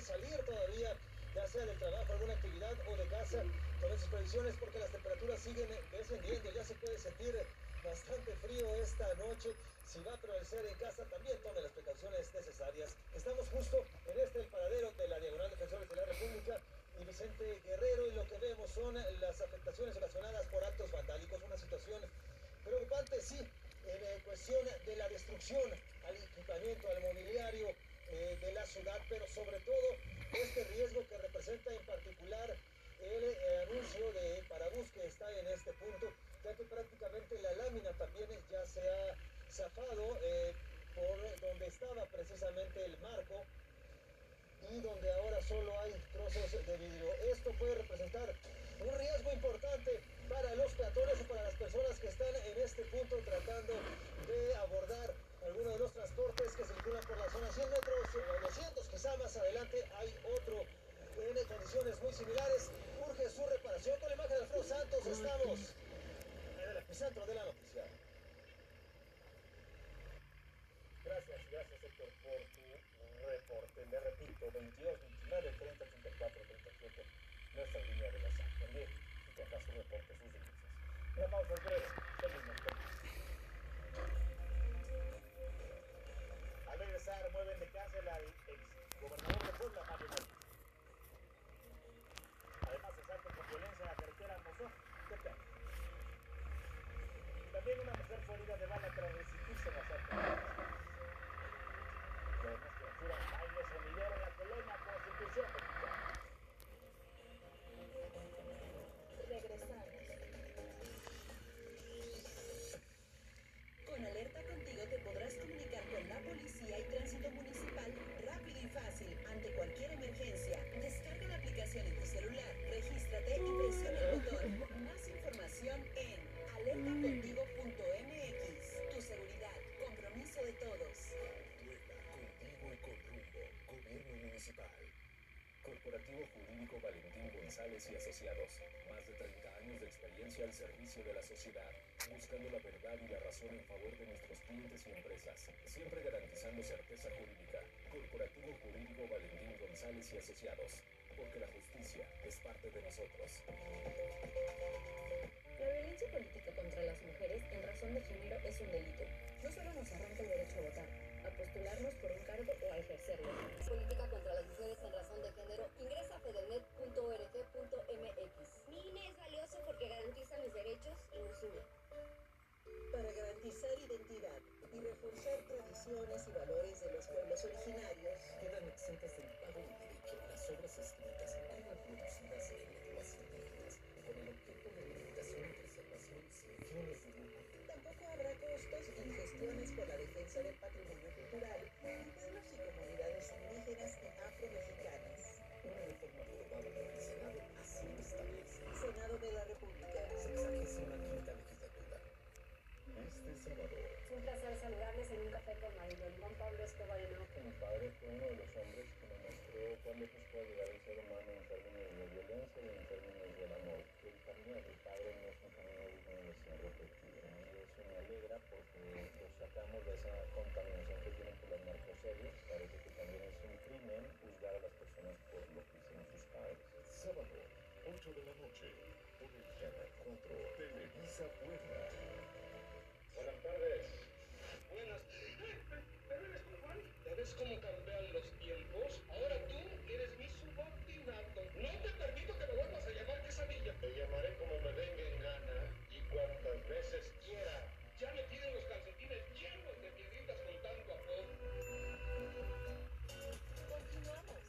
salir todavía, ya sea del trabajo, alguna actividad o de casa. Tomen sus previsiones porque las temperaturas siguen descendiendo, ya se puede sentir bastante frío esta noche. Si va a permanecer en casa, también tome las precauciones necesarias. Estamos justo en el paradero de la Diagonal Defensores de la República y Vicente Guerrero, y lo que vemos son las afectaciones ocasionadas por actos vandálicos, una situación preocupante, sí, en cuestión de la destrucción al equipamiento, al mobiliario de la ciudad, pero sobre todo este riesgo que representa en particular el anuncio de Parabús que está en este punto, ya que prácticamente la lámina también ya se ha zafado por donde estaba precisamente el marco y donde ahora solo hay trozos de vidrio. Esto puede representar un riesgo importante para los peatones o para las personas que están en este punto tratando de abordar alguno de los transportes que circulan por la zona. 100 metros o 200 quizá más adelante hay otro en condiciones muy similares. Urge su reparación. Con la imagen de Alfredo Santos estamos en el epicentro de la noticia. Gracias, Héctor, por tu reporte. Le repito, 22, 29, 30, 34, 37, nuestra línea de WhatsApp. Envíe si te acaso reporte sus denuncias. Una pausa breve, seguimos con más. Al regresar, mueven de cárcel al ex gobernador de Puebla, Mario Marín. Además, asalto con violencia en la carretera Mozón, Tepec. También una mujer fue herida de bala tras resistirse al asalto. Y además clausuran baile sonidero en la colonia Constitución Mexicana. Regresamos. Con Alerta Contigo te podrás comunicar con la policía y tránsito municipal rápido y fácil ante cualquier emergencia. Descarga la aplicación en tu celular, regístrate y presiona el botón. Más información en alertacontigo.mx. Tu seguridad, compromiso de todos. Puebla, contigo y con rumbo. Gobierno municipal. Corporativo Jurídico Valentín González y Asociados. Más de 30 años de experiencia al servicio de la sociedad, buscando la verdad y la razón en favor de nuestros clientes y empresas, siempre garantizando certeza jurídica. Corporativo Jurídico Valentín González y Asociados, porque la justicia es parte de nosotros. La violencia política contra las mujeres en razón de género es un delito. No solo nos arranca el derecho a votar, a postularnos por un cargo o a ejercerlo. Política contra las mujeres en razón de género, ingresa a fedelnet.org.mx. Mi INE es valioso porque garantiza mis derechos y nos une. Para garantizar identidad y reforzar tradiciones y valores de los pueblos originarios, Quedan exentas del pago de derecho las obras escritas y reproducidas en lenguas indígenas, con el objeto de limitación y preservación sin fines de lucro. tampoco habrá costos en gestiones por la defensa del patrimonio cultural de pueblos y comunidades indígenas y afromexicanas. Una reforma aprobada por el Senado así lo establece. Senado de la República. 65ª legislatura. Este sábado, Es un placer saludarles en un café con María Juan Pablo Escobar Henao. Mi padre fue uno de los hombres que me mostró cuán lejos puede llegar el ser humano en términos de violencia y en términos del amor. El camino de mi padre no es un camino digno de ser repetido. Y eso me alegra porque lo sacamos de esa contaminación que tienen por las narcoseries. Parece que también es un crimen juzgar a las personas por lo que hicieron sus padres. sábado, 8 de la noche, por el canal 4, Televisa Puebla. Buenas tardes. Buenas. ¿Pero eres como Juan? ¿Ya ves cómo cambian los tiempos? Ahora tú eres mi subordinado. No te permito que me vuelvas a llamar quesadilla. Te llamaré como me venga en gana y cuantas veces quiera. Ya me piden los calcetines llenos de piedritas con tanto amor. Continuamos.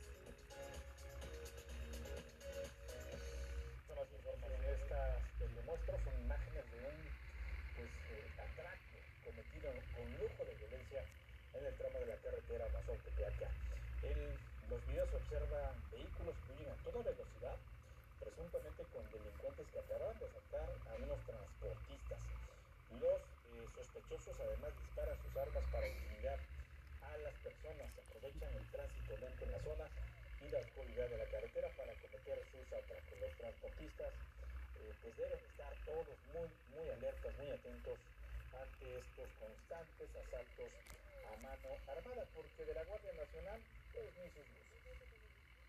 Son las informaciones estas que le muestro, son imágenes de un atraco cometido con lujo de violencia en el tramo de la carretera Mazol-Tepeaca. En los videos se observan vehículos que huyen a toda velocidad, presuntamente con delincuentes que acaban de sacar a unos transportistas. Los sospechosos además disparan sus armas para intimidar a las personas, aprovechan el tránsito lento en la zona y la oscuridad de la carretera para cometer sus atracos. Los transportistas pues deben estar todos muy alertas, muy atentos ante estos constantes asaltos a mano armada, porque de la Guardia Nacional pues ni sus luces.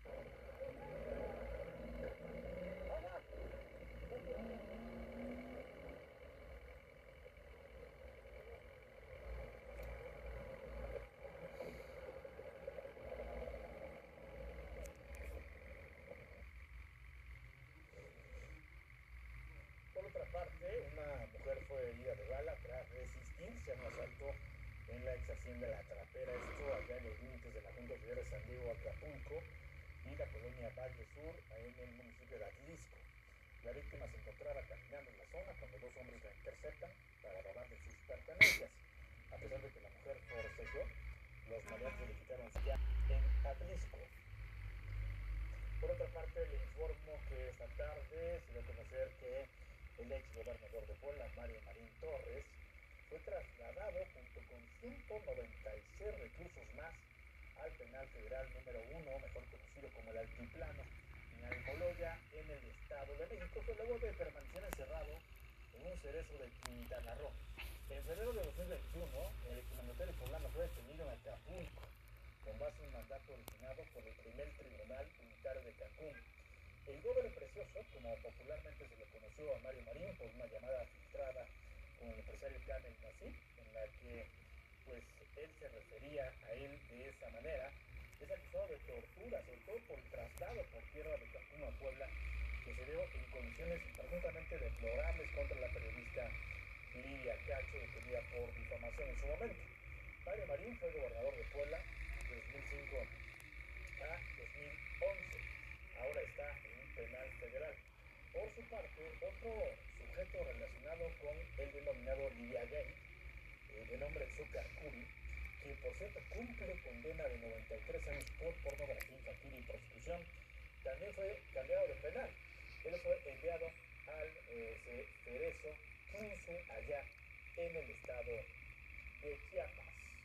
Por otra parte, una mujer fue herida de bala tras resistirse a un asalto en la ex hacienda La Trapera, esto allá en los límites de la Junta Federal de San Diego, Acapulco, y la colonia Valle Sur, en el municipio de Atlisco. La víctima se encontraba caminando en la zona cuando dos hombres la interceptan para robarle sus pertenencias. A pesar de que la mujer forcejeó, los maleantes le quitaron ya en Atlisco. Por otra parte, le informo que esta tarde se dio a conocer que el ex gobernador de Puebla, Mario Marín Torres, fue trasladado junto con 196 reclusos más al penal federal número 1, mejor conocido como el Altiplano, en Almoloya, en el Estado de México, que luego de permanecer encerrado en un cerezo de Quintana Roo. En febrero de 2021, el exmandatario poblano fue detenido en Acapulco, con base en un mandato originado por el primer tribunal unitario de Cancún. El gobernador precioso, como popularmente se le conoció a Mario Marín por una llamada filtrada con el empresario Kamel Nasif, en la que pues él se refería a él de esa manera, es acusado de tortura, sobre todo por el traslado por tierra de Cancún a Puebla, que se dio en condiciones presuntamente deplorables contra la periodista Lidia Cacho, detenida por difamación en su momento. Mario Marín fue gobernador de Puebla de 2005 a 2011. Ahora está en un penal federal. Por su parte, otro sujeto relacionado con el denominado Libia Gate, de nombre Zúcar Curi, que por cierto cumple condena de 93 años por pornografía infantil y prostitución, también fue cambiado de penal. Él fue enviado al Cerezo 15 allá en el estado de Chiapas.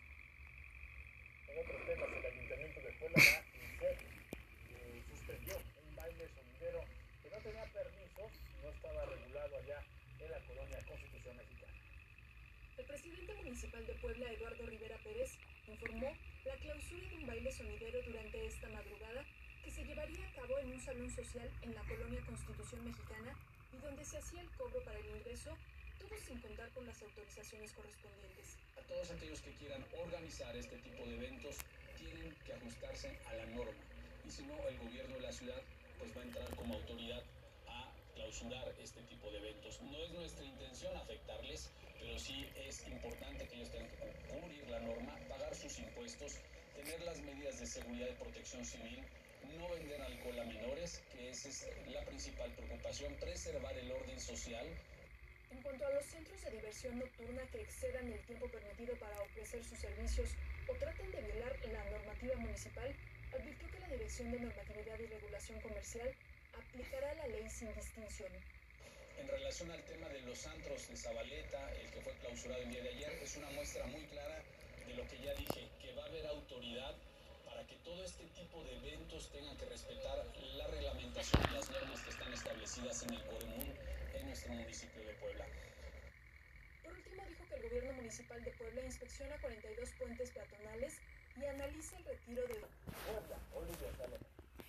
En otros temas, el Ayuntamiento de Puebla da en serio suspendió un baile sonidero que no tenía permiso, no estaba regulado allá en la colonia Constitución Mexicana. El presidente municipal de Puebla, Eduardo Rivera Pérez, informó la clausura de un baile sonidero durante esta madrugada que se llevaría a cabo en un salón social en la colonia Constitución Mexicana y donde se hacía el cobro para el ingreso, todo sin contar con las autorizaciones correspondientes. A todos aquellos que quieran organizar este tipo de eventos tienen que ajustarse a la norma. Y si no, el gobierno de la ciudad pues va a entrar como autoridad a clausurar este tipo de eventos. No es nuestra intención afectarles, pero sí es importante que ellos tengan que cubrir la norma, pagar sus impuestos, tener las medidas de seguridad y protección civil, no vender alcohol a menores, que esa es la principal preocupación, preservar el orden social. En cuanto a los centros de diversión nocturna que excedan el tiempo permitido para ofrecer sus servicios o traten de violar la normativa municipal, advirtió que la Dirección de Normatividad y Regulación Comercial aplicará la ley sin distinción. En relación al tema de los antros de Zabaleta, el que fue clausurado el día de ayer, es una muestra muy clara de lo que ya dije, que va a haber autoridad para que todo este tipo de eventos tengan que respetar la reglamentación y las normas que están establecidas en el Coremún en nuestro municipio de Puebla. Por último, dijo que el gobierno municipal de Puebla inspecciona 42 puentes peatonales y analiza el retiro de... Puebla, Olivia Salomón.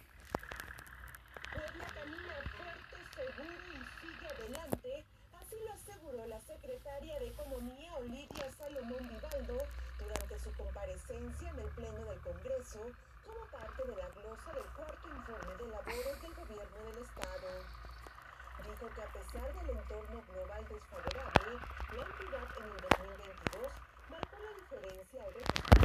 Puebla camina fuerte, seguro y sigue adelante, así lo aseguró la secretaria de Economía Olivia Salomón Vivaldo durante su comparecencia en el Pleno del Congreso como parte de la glosa del cuarto informe de labores del gobierno del Estado. Dijo que a pesar del entorno global desfavorable, la entidad en el 2022 marcó la diferencia al registrar